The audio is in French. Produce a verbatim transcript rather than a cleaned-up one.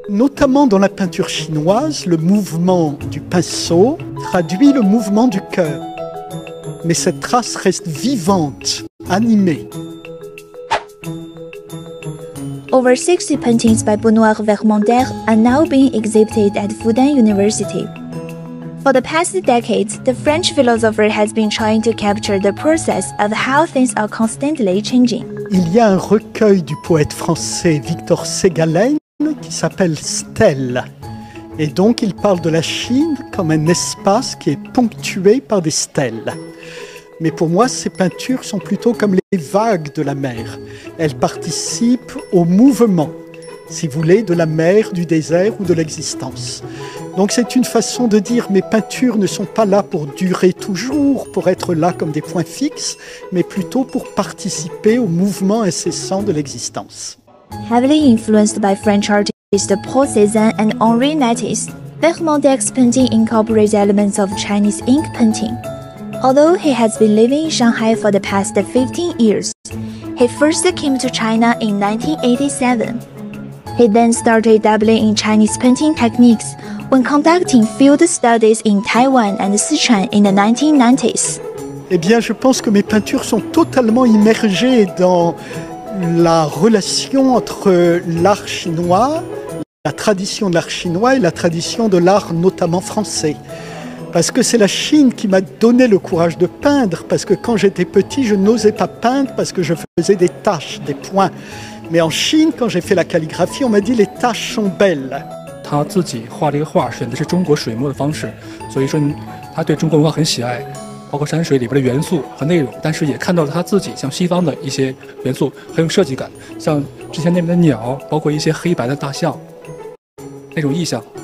Notamment dans la peinture chinoise, le mouvement du pinceau traduit le mouvement du cœur. Mais cette trace reste vivante, animée. Over sixty paintings by Benoît Vermander are now being exhibited at Fudan University. For the past decades, the French philosopher has been trying to capture the process of how things are constantly changing. Il y a un recueil du poète français Victor Ségalen qui s'appelle Stèles. Et donc il parle de la Chine comme un espace qui est ponctué par des stèles. Mais pour moi, ces peintures sont plutôt comme les vagues de la mer. Elles participent au mouvement, si vous voulez, de la mer, du désert ou de l'existence. Donc c'est une façon de dire mes peintures ne sont pas là pour durer toujours, pour être là comme des points fixes, mais plutôt pour participer au mouvement incessant de l'existence. Heavily influenced by French artists Paul Cézanne and Henri Matisse, Vermander's painting incorporates elements of Chinese ink painting. Although he has been living in Shanghai for the past fifteen years, he first came to China in nineteen eighty-seven. He then started dabbling in Chinese painting techniques when conducting field studies in Taiwan and Sichuan in the nineteen nineties. Eh bien, je pense que mes peintures sont totalement immergées dans la relation entre l'art chinois, la tradition de l'art chinois et la tradition de l'art notamment français. Parce que c'est la Chine qui m'a donné le courage de peindre, parce que quand j'étais petit, je n'osais pas peindre parce que je faisais des taches, des points. Mais en Chine, quand j'ai fait la calligraphie, on m'a dit les taches sont belles. 他自己画这个画选的是中国水墨的方式，所以说他对中国文化很喜爱，包括山水里边的元素和内容，但是也看到了他自己像西方的一些元素很有设计感，像之前那边的鸟，包括一些黑白的大象，那种意象